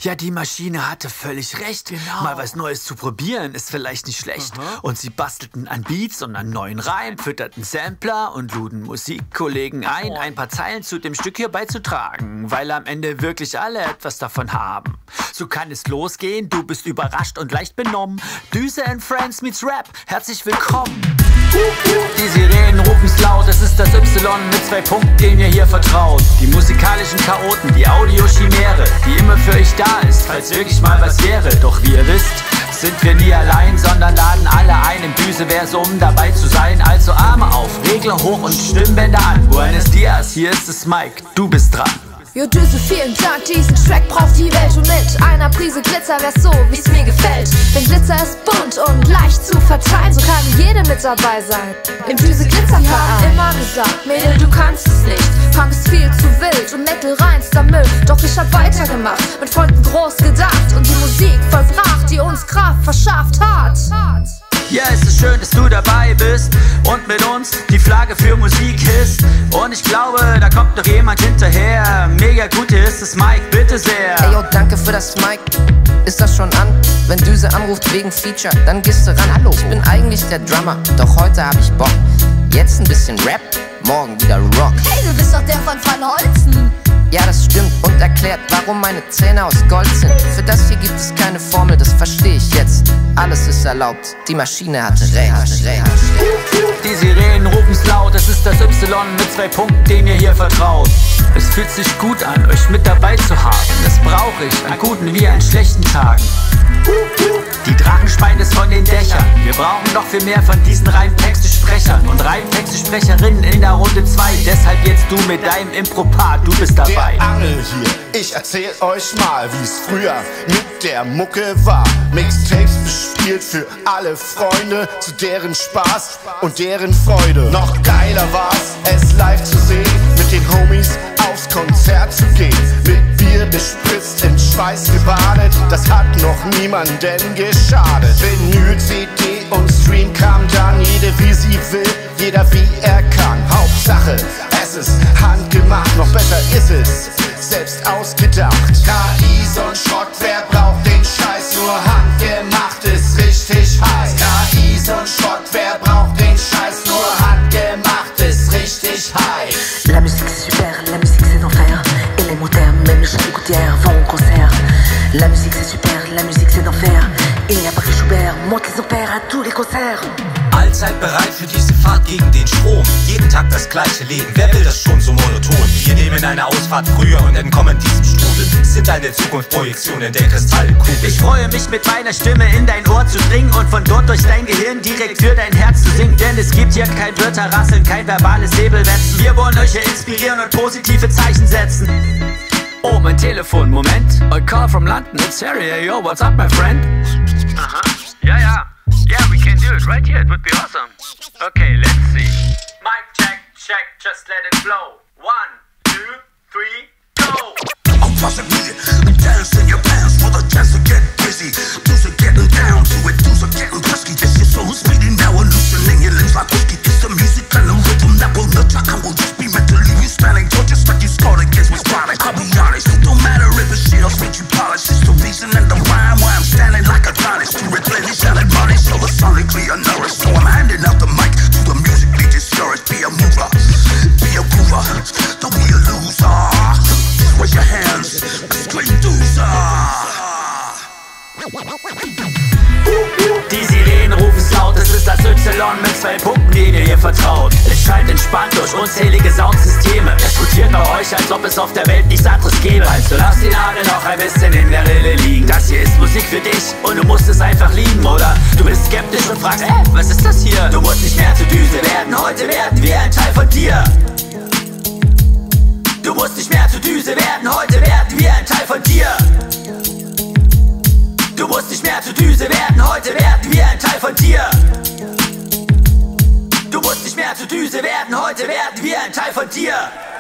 Ja, die Maschine hatte völlig recht. Genau. Mal was Neues zu probieren ist vielleicht nicht schlecht. Und sie bastelten an Beats und an neuen Reim, fütterten Sampler und luden Musikkollegen ein paar Zeilen zu dem Stück hier beizutragen, weil am Ende wirklich alle etwas davon haben. So kann es losgehen, du bist überrascht und leicht benommen. Düse and Friends meets Rap, herzlich willkommen. Die Sirenen rufen's laut, es ist das Y mit 2 Punkten, denen ihr hier vertraut. Die musikalischen Chaoten, die Audiochimäre, die immer für euch da ist, falls wirklich mal was wäre. Doch wie ihr wisst, sind wir nie allein, sondern laden alle ein im Düse-Versum dabei zu sein. Also Arme auf, Regler hoch und Stimmbänder an. Buenos Dias, hier ist es Mike, du bist dran. Jo Düse, vielen Dank, diesen Track braucht die Welt. Und mit einer Prise Glitzer wär's so, wie's mir gefällt. Denn Glitzer ist bunt und leicht zu verteilen, so kann jede mit dabei sein im Düse-Glitzer-Verein. Wir haben immer gesagt, Mädel, du kannst es nicht. Punk ist viel zu wild und Metal reinster Müll. Doch ich hab weitergemacht, mit Freunden groß gedacht und die Musik vollbracht, die uns Kraft verschafft hat. Ja, es ist schön, dass du dabei bist und mit uns die Flagge für Musik hisst. Und ich glaube, da kommt noch jemand hinterher. Mega gut, hier ist es Mike, bitte sehr. Ey, yo, danke für das Mic. Ist das schon an? Wenn Düse anruft wegen Feature, dann gehst du ran. Hallo, ich bin eigentlich der Drummer, doch heute hab ich Bock. Jetzt ein bisschen Rap, morgen wieder Rock. Hey, du bist doch der von Van Holzen. Ja, das stimmt und erklärt, warum meine Zähne aus Gold sind. Für das hier gibt es keine Formel, das verstehe ich jetzt. Alles ist erlaubt, die Maschine hatte recht. Die Sirenen rufen's laut, es ist das Y mit 2 Punkten, denen ihr hier vertraut. Es fühlt sich gut an, euch mit dabei zu haben. Das brauche ich an guten wie an schlechten Tagen. Die Drachen speien es von den Dächern. Wir brauchen noch viel mehr von diesen Reimtexte-Sprechern und Reimtexte-Sprecherinnen in der Runde 2. Deshalb jetzt du mit deinem Impro-Part, du bist dabei. Der Angel hier, ich erzähl euch mal, wie's früher mit der Mucke war. Mixtapes bespielt für alle Freunde, zu deren Spaß und deren Freude. Noch geiler war's, es live zu sehen, mit den Homies aufs Konzert zu gehen. Mit Bier bespritzt, in Schweiß gebadet, das hat noch niemanden geschadet. Vinyl, CD und Stream kam dann, jede wie sie will, jeder wie er kann. Hauptsache, es ist handgemacht, noch besser ist es selbst ausgedacht. KI, so ein Schrott, wer braucht den Scheiß? Nur handgemacht ist richtig heiß. KI, so ein Schrott, wer braucht den Scheiß? Nur handgemacht ist richtig heiß. La musique c'est super, la musique c'est d'enfer. Et les motards, même les chants gouttières vont au concert. La musique c'est super, la musique c'est d'enfer. Et après Schubert monte les ampères à tous les concerts. Allzeit bereit für diese Fahrt gegen den Strom. Jeden Tag das gleiche Leben, wer will das schon so monoton? Wir nehmen eine Ausfahrt früher und entkommen diesem Strudel. Sind eine Zukunftsprojektion in der Kristallkugel. Ich freue mich mit meiner Stimme in dein Ohr zu dringen und von dort durch dein Gehirn direkt für dein Herz zu singen. Denn es gibt hier kein Wörterrasseln, kein verbales Säbelwetzen. Wir wollen euch hier inspirieren und positive Zeichen setzen. Oh, mein Telefon, Moment. A call from London, it's Harry. Hey, yo, what's up, my friend? Aha, ja. Yeah, we can do it right here, it would be awesome. Okay, let's see. Mic check, just let it flow. 1, 2, 3, go! I'm buzzing with it, dance in your pants for the chance to get busy. Dudes are getting down to it, dudes are getting husky. This your soul speeding now and loosening your limbs like whiskey. It's the music and the rhythm that will nurture. I will just be mentally you spelling, don't just like you scored against me sprawling. I'll be honest, it don't matter if it's shit or speech you polish. It's the reason and the rhyme why I'm standing like a goddess. To replenish and admonish, so sonically I nourish. So I'm handing out the mic to the musically discouraged. Be a mover, be a groover, don't be a loser. Raise your hands, scream loser. Die Sirenen rufen's laut, es ist das Y mit 2 Punkten, denen ihr hier vertraut. Es schallt entspannt durch unzählige Soundsysteme. Es rotiert bei euch, als ob es auf der Welt nichts anderes gäbe. Also lass die Nadel noch ein bisschen in der Rille liegen. Das hier ist Musik für dich und du musst es einfach lieben, oder? Du bist skeptisch und fragst, was ist das hier? Du musst nicht mehr zur Düse werden, heute werden wir ein Teil von dir. Du musst nicht mehr zur Düse werden, heute werden wir ein Teil von dir. Du musst nicht mehr zur Düse werden, heute werden wir ein Teil von dir. Du musst nicht mehr zur Düse werden, heute werden wir ein Teil von dir.